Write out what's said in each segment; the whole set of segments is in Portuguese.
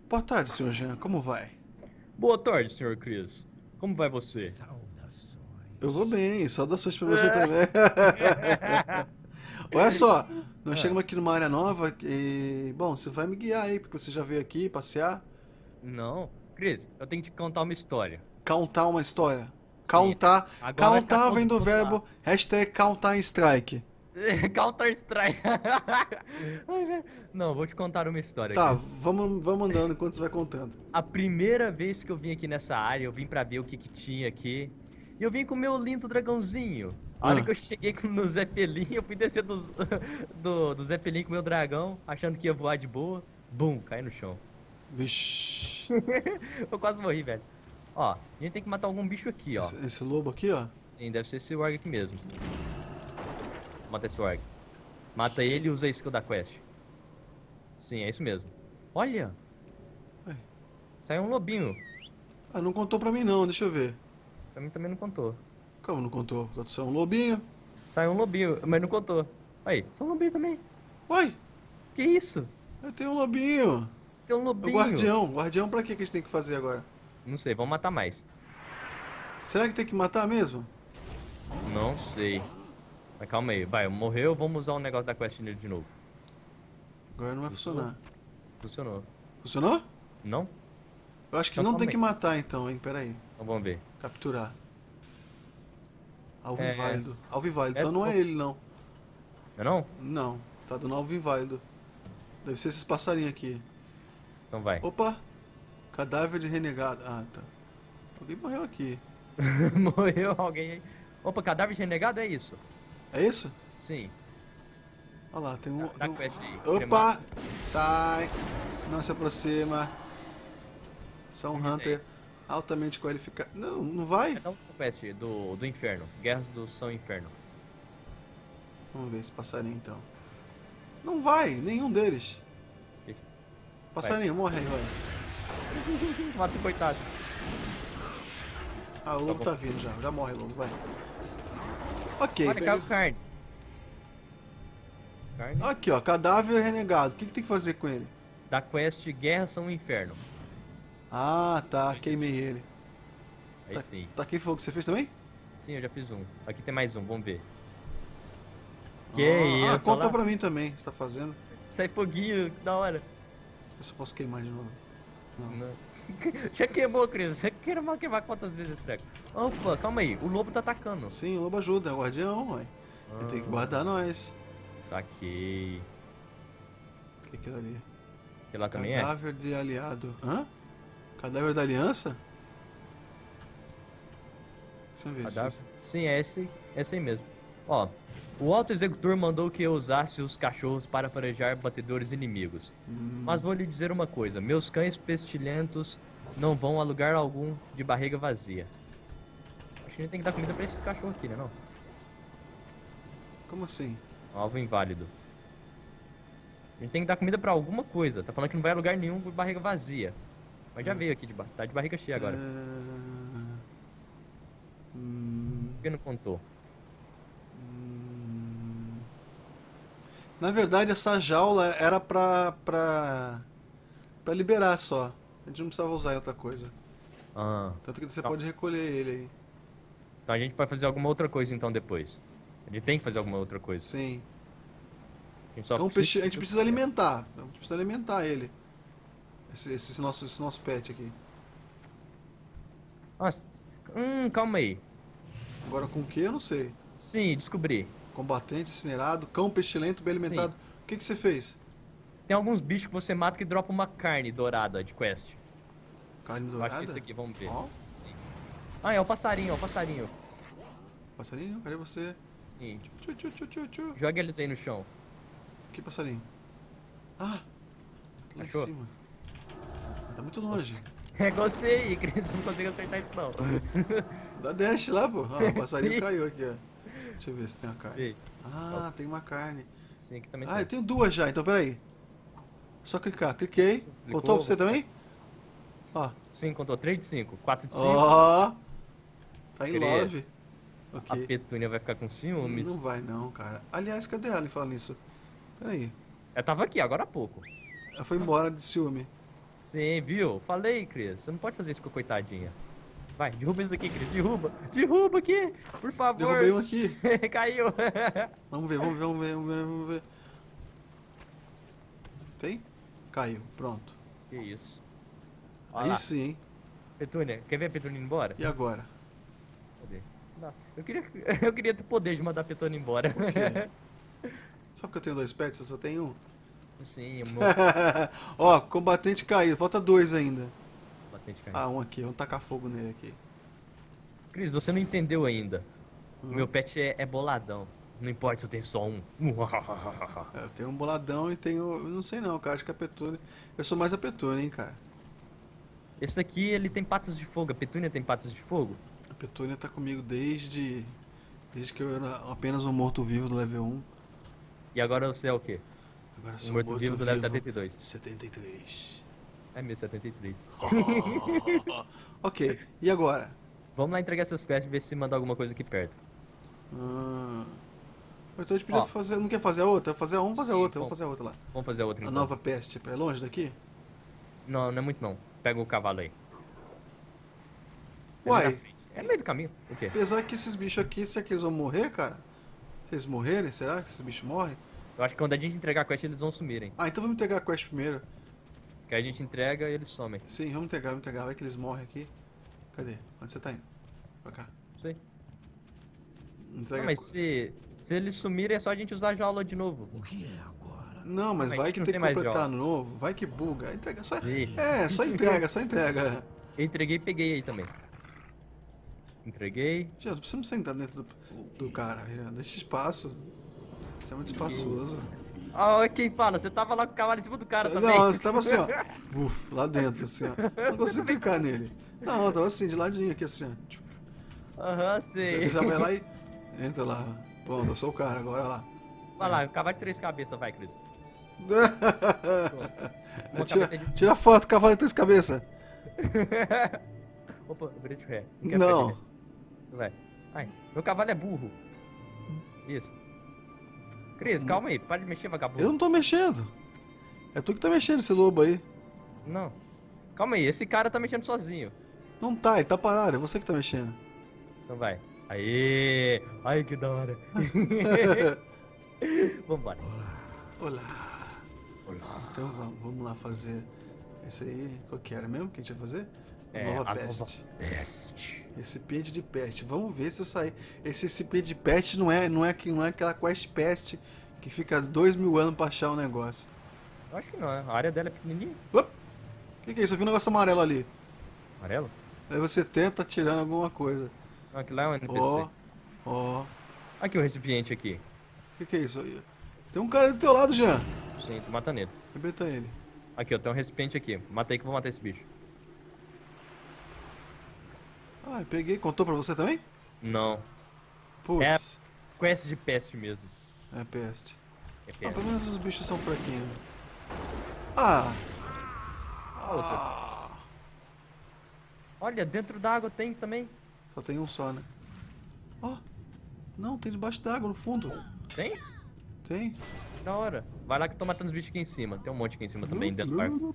Boa tarde, senhor Jean. Como vai? Boa tarde, Sr. Chris. Como vai você? Eu vou bem. Saudações pra você também. Olha só, nós Ah, chegamos aqui numa área nova e... Bom, você vai me guiar aí, porque você já veio aqui passear. não. Chris, eu tenho que te contar uma história. Countar uma história. Sim, Countar. agora vai ficar Countar vem todo do mundo lá. verbo hashtag Counter Strike. Counter-Strike. Não, vou te contar uma história, Tá, Chris. vamos andando enquanto você vai contando. A primeira vez que eu vim aqui nessa área, eu vim pra ver o que que tinha aqui. E eu vim com o meu lindo dragãozinho. A hora Ah, que eu cheguei no Zeppelin, eu fui descer do Zeppelin com o meu dragão, achando que ia voar de boa. Bum, caí no chão. vixi. Eu quase morri, velho. Ó, a gente tem que matar algum bicho aqui, ó. Esse lobo aqui, ó. Sim, deve ser esse orc aqui mesmo. Mata esse orc. Mata ele e usa a skill da quest. Sim, é isso mesmo. Olha! Ai. Saiu um lobinho. Ah, não contou pra mim não, deixa eu ver. Pra mim também não contou. Como não contou? Você é um lobinho? Saiu um lobinho, mas não contou. Aí, são um lobinho também. Uai, Que isso? eu tenho um lobinho. Você tem um É o lobinho. guardião. Guardião pra que que a gente tem que fazer agora? Não sei, vamos matar mais. Será que tem que matar mesmo? Não sei. Mas calma aí, vai, morreu, vamos usar o negócio da quest nele de novo. Agora não vai Funcionou? funcionar. Funcionou. Funcionou? Não? Eu acho que Então não calma tem que aí. matar então, hein? Pera aí. Então vamos ver. Capturar. Alvo É. inválido. Alvo inválido. É. Então não é ele, não. Não é não? Não. Tá dando alvo inválido. Deve ser esses passarinhos aqui. Então vai. Opa! Cadáver de renegado. Ah, tá. Alguém morreu aqui. Morreu alguém aí. Opa, cadáver de renegado é isso? É isso? Sim. Olha lá, tem um. Dá quest aí. Opa! Sai! Não se aproxima. São Que vida é Hunter esse? altamente qualificado. Não, não vai? É um quest do inferno. Guerras do São Inferno. Vamos ver esse passarinho então. Não vai, nenhum deles. Passarinho, morre aí, vai. Mata o coitado. Ah, o lobo bom. tá vindo já. Já morre, lobo, vai. Ok, Olha, pega... caiu carne. Carne. Aqui, ó, cadáver renegado. O que tem que fazer com ele? Da quest Guerra São Inferno. Ah, tá, queimei ele. Aí sim. Taquei fogo, você fez também? Sim, eu já fiz um. Aqui tem mais um, vamos ver. Que isso, conta olha lá. pra mim também, você tá fazendo. Sai foguinho, que da hora. Eu só posso queimar de novo. Não. Não. Já queimou, Cris. Já queimar quantas vezes esse treco? Opa, calma aí. O lobo tá atacando. Sim, o lobo ajuda, é o guardião, ué. Ele tem que guardar nós. Saquei. O que é aquilo ali? Que lá também é? Cadáver de aliado. Hã? Cadáver da aliança? Deixa eu ver Cadáver? se... Sim, é esse aí mesmo. Ó, o alto executor mandou que eu usasse os cachorros para farejar batedores inimigos. Mas vou lhe dizer uma coisa, meus cães pestilentos não vão a lugar algum de barriga vazia. Acho que a gente tem que dar comida pra esse cachorro aqui, né não? Como assim? Alvo inválido. A gente tem que dar comida pra alguma coisa. Tá falando que não vai a lugar nenhum com barriga vazia. Mas já veio aqui, tá de barriga cheia agora. Por que não contou? Na verdade, essa jaula era pra liberar só. A gente não precisava usar em outra coisa. Ah, Tanto que você tá. pode recolher ele aí. Então a gente pode fazer alguma outra coisa então depois. A gente tem que fazer alguma outra coisa. Sim. A gente só Então precisa... a gente precisa alimentar. A gente precisa alimentar ele. Esse nosso pet aqui. Nossa, calma aí. Agora com o que? Eu não sei. Sim, descobri. Combatente, incinerado, cão pestilento, bem Sim. alimentado. O que você fez? Tem alguns bichos que você mata que dropam uma carne dourada de quest. Carne Eu dourada? acho que esse aqui, vamos ver. Ó, Sim. Ah, é o passarinho, é o passarinho. passarinho, cadê você? Sim. Tchu, tchu, tchu, tchu, tchu. Joga eles aí no chão. Que passarinho? Ah, lá em Achou? cima. Ah, tá muito longe. É você aí, Cris. Não consigo acertar isso não. Dá dash lá, pô. Ah, o passarinho Sim. caiu aqui, ó. Deixa eu ver se tem uma carne. Ei. Ah, tem uma carne. Sim, aqui também Ah, eu tem. tenho duas já, então peraí. Só clicar. Cliquei. Sim, Contou clicou, pra você vou- também? Ó. Sim, contou 3 de 5. 4 de 5. Ó. Tá em Cris. love. A Ok. Petúnia vai ficar com ciúmes. Não vai não, cara. Aliás, cadê ela em falar nisso? Peraí. Ela tava aqui agora há pouco. Ela foi embora de ciúme. Sim, viu? Falei, Cris. Você não pode fazer isso com a coitadinha. Vai, derruba isso aqui, Cris. Derruba. Derruba aqui, por favor. Derrubei um aqui. Caiu. Vamos ver, vamos ver, vamos ver, vamos ver, vamos ver. Tem? Caiu, pronto. Que isso. Olha Aí lá. sim, hein? Petúnia, quer ver a Petúnia ir embora? E agora? Cadê? Não, eu queria ter poder de mandar a Petúnia embora. Por quê? Só porque eu tenho 2 pets, eu só tenho um. Sim, amor. Ó, combatente caído, falta 2 ainda. Batente caindo. Ah, um aqui, vamos tacar fogo nele aqui. Cris, você não entendeu ainda. O meu pet é boladão. Não importa se eu tenho só um. Eu tenho um boladão e tenho. Eu não sei não, cara, acho que é a Petúnia. Eu sou mais a Petúnia, hein, cara. Esse aqui, ele tem patas de fogo. A Petúnia tem patas de fogo? A Petúnia tá comigo desde que eu era apenas um morto-vivo do level 1. E agora você é o quê? Agora eu Um sou um morto-vivo do level 72. 73. É 1073. Ok, e agora? Vamos lá entregar essas quests e ver se manda alguma coisa aqui perto. Então a gente podia Ó. fazer. Não quer fazer a outra? Fazer a um, fazer a Sim, outra. bom. Vamos fazer a outra lá. Vamos fazer a outra A então. nova peste. É longe daqui? Não, não é muito não. Pega o cavalo aí. É Uai. na frente. É no meio do caminho. O quê? Apesar que esses bichos aqui, será que eles vão morrer, cara? Se eles morrerem, será que esses bichos morrem? Eu acho que quando a gente entregar a quest, eles vão sumirem. Ah, então vamos entregar a quest primeiro. Que a gente entrega e eles somem. Sim, vamos entregar. Vai que eles morrem aqui. Cadê? Onde você tá indo? Pra cá. Não sei. Entrega. Não, mas se eles sumirem, é só a gente usar a jaula de novo. Não, mas Mas vai aqui que não tem tem que mais completar jaula. no novo. Vai que buga. Entrega. Só... Sim. É, só entrega, só entrega. Eu entreguei e peguei aí também. Entreguei. Já, não precisa sentar dentro do cara. Já. Deixa espaço. Você é muito espaçoso. Ah, quem fala? Você tava lá com o cavalo em cima do cara também. Não, você tava assim, ó. Buf, lá dentro, assim, ó. Não consigo clicar nele. Não, eu tava assim, de ladinho aqui, assim, ó. Aham, Você sei. já vai lá e entra lá. Pronto, eu sou o cara, agora lá. Vai lá, cavalo de 3 cabeças, vai, Cris. Uma Tira, cabeça de... tira foto, cavalo de 3 cabeças. Opa, eu virei de ré. Quero Não. perder. Vai. Ai, meu cavalo é burro. Isso. Cris, calma aí. Para de mexer, vagabundo. Eu não tô mexendo. É tu que tá mexendo esse lobo aí. Não. Calma aí, esse cara tá mexendo sozinho. Não tá, ele tá parado, é você que tá mexendo. Então vai. Aê! Ai, que da hora. Vambora. Olá. Olá. Então vamos lá fazer. Esse aí, qual que era mesmo que a gente ia fazer? É, Nova a peste. nova peste. Recipiente de peste. Vamos ver se sair. Esse recipiente de peste não é aquela quest peste que fica 2000 anos pra achar o negócio. Eu acho que não, a área dela é pequenininha. O que é isso? Eu vi um negócio amarelo ali. Amarelo? Aí você tenta tirando alguma coisa. Não, aquilo lá é um NPC. Ó. Aqui o recipiente aqui. O que é isso aí? Tem um cara do teu lado, Jean. Sim, tô matando ele. Arrebenta ele. Aqui, ó, tem um recipiente aqui. Mata aí que eu vou matar esse bicho. Ah, eu peguei. Contou pra você também? Não. Putz. Quest de peste mesmo. É peste. É Ah, peste. pelo menos os bichos são fraquinhos. Ah! Outra. Olha, dentro da água tem também. Só tem um só, né? Ó. Não, tem debaixo d'água, no fundo. Tem? Tem. Da hora. Vai lá que eu tô matando os bichos aqui em cima. Tem um monte aqui em cima também, dentro do barco.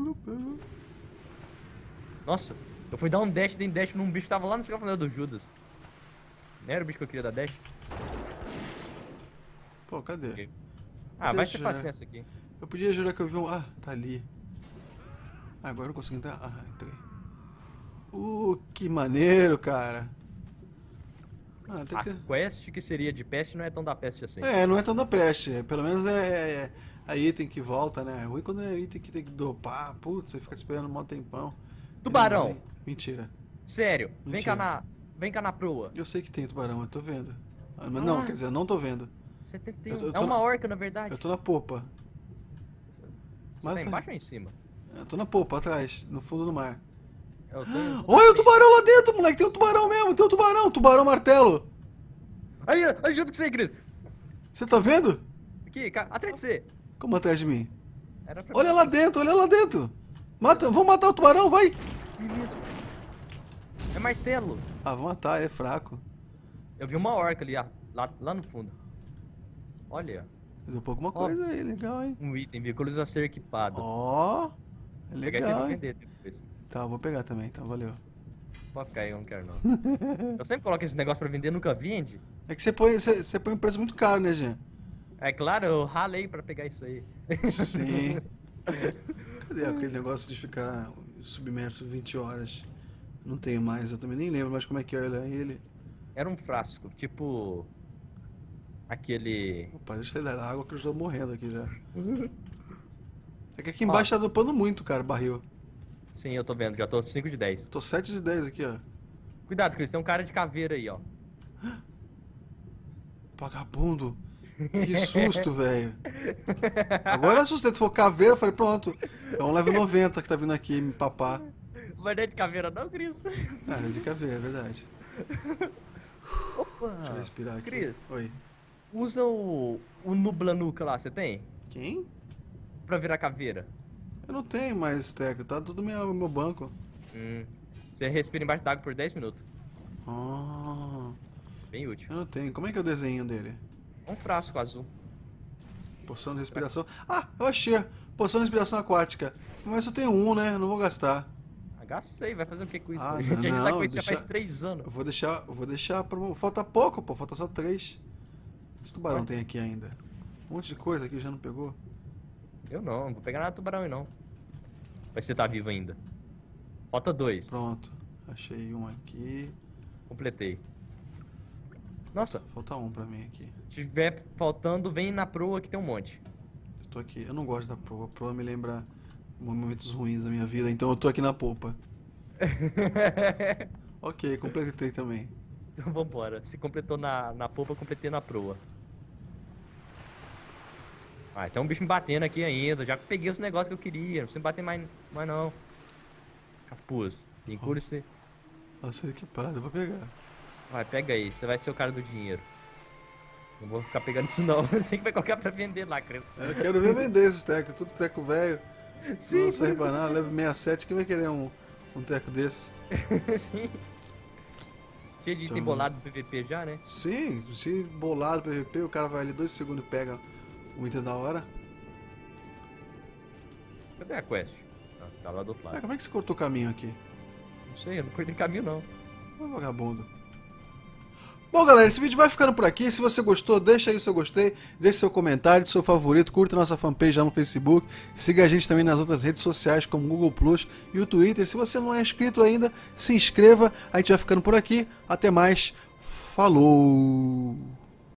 Nossa, eu fui dar um dash, dei dash num bicho que tava lá no escafandro do Judas. Não era o bicho que eu queria dar dash? Pô, cadê? Ah, vai ser Deixa, fácil né? essa aqui. Eu podia jurar que eu vi um... Ah, tá ali. Ah, agora eu consigo entrar. Ah, entrei. Que maneiro, cara. Ah, tem A que... quest que seria de peste não é tão da peste assim. É, não é tão da peste. Pelo menos é item que volta, né? É ruim quando é item que tem que dopar. Putz, você fica esperando um mó tempão. Tubarão! Ele não vem. Mentira. Sério, Mentira. vem cá na proa. Eu sei que tem tubarão, eu tô vendo. Ah, mas não, quer dizer, eu não tô vendo. 71. Eu tô É uma na- orca, na verdade. Eu tô na popa. Você mas tá tá- embaixo ou em cima? Eu tô na popa, atrás, no fundo do mar. Eu tô... Olha o tubarão lá dentro, moleque. Tem um tubarão mesmo, tem um tubarão. Tubarão martelo. Aí, junto com você, Cris. Você tá vendo? Aqui, atrás de você. Como atrás de mim? Era pra Olha mim. lá dentro, olha lá dentro. Mata, vamos matar o tubarão, vai. É mesmo. É martelo. Ah, vamos matar, ele é fraco. Eu vi uma orca ali, lá no fundo. Olha, Deu alguma coisa aí, legal, hein? um item, veículos a ser equipado. Ó. É Pegar esse aí e vou legal, hein? vender depois. Tá, vou pegar também, então valeu. Pode ficar aí, eu não quero não. Eu sempre coloco esse negócio pra vender, nunca vende. É que você põe um preço muito caro, né, Jean? É claro, eu ralei pra pegar isso aí. Sim. Cadê aquele negócio de ficar submerso 20 horas? Não tenho mais, eu também nem lembro mais como é que é ele. Era um frasco, tipo... Aquele... Opa, deixa ele dar água que eu estou morrendo aqui já. É que aqui Ó, embaixo tá dopando muito, cara, o barril. sim, eu tô vendo, já tô 5 de 10. Tô 7 de 10 aqui, ó. Cuidado, Cris, tem um cara de caveira aí, ó. Vagabundo. Que susto, velho. Agora eu assustei. Tu falou caveira, eu falei, pronto. É um level 90 que tá vindo aqui me papar. Mas não é de caveira não, Cris? Ah, é de caveira, é verdade. Opa! Deixa eu respirar aqui. Cris, Oi. usa o Nublanuca lá, você tem? Quem? Pra virar caveira. Eu não tenho mais teco, tá tudo no meu banco. Você respira embaixo d'água por 10 minutos. Ah, Bem útil. eu não tenho. Como é que é o desenho dele? Um frasco azul. Poção de respiração. Ah, eu achei. Poção de respiração aquática. Mas eu tenho um, né? Eu não vou gastar. Agacei, vai fazer o que com isso? Ah, A gente tá não, com isso já faz deixa- 3 anos. Eu vou deixar pra... Falta pouco, pô. Falta só 3. Esse tubarão Ué? tem aqui ainda. Um monte de coisa aqui já não pegou. Eu não vou pegar nada do tubarão aí não. Vai você tá vivo ainda. Falta 2. Pronto. Achei um aqui. Completei. Nossa, Falta um pra mim aqui. se tiver faltando, vem na proa que tem um monte. Eu tô aqui. Eu não gosto da proa. A proa me lembra momentos ruins da minha vida. Então eu tô aqui na polpa. Ok, completei também. Então vambora. Se completou na polpa, eu completei na proa. Ah, tem um bicho me batendo aqui ainda. Já peguei os negócios que eu queria. Não precisa me bater mais não. Capuz. Vincule-se. Nossa, equipado. Eu vou pegar. Vai, pega aí. Você vai ser o cara do dinheiro. Não vou ficar pegando isso não. Você que vai colocar pra vender lá, Cris. Eu quero ver vender esses tecos. Tudo teco velho. Sim, Não serve pra nada. Level 67. Quem vai querer um teco desse? sim. Cheio de item Então- bolado do PVP já, né? Sim, se bolado PVP, o cara vai ali 2 segundos e pega o item da hora. Cadê a quest? Ah, tá lá do outro Ah, lado. como é que você cortou o caminho aqui? Não sei, eu não cortei caminho não. Ô, vagabundo. Bom, galera, esse vídeo vai ficando por aqui. Se você gostou, deixa aí o seu gostei, deixe seu comentário, seu favorito, curta nossa fanpage lá no Facebook, siga a gente também nas outras redes sociais como Google Plus e o Twitter. Se você não é inscrito ainda, se inscreva. A gente vai ficando por aqui. Até mais. Falou!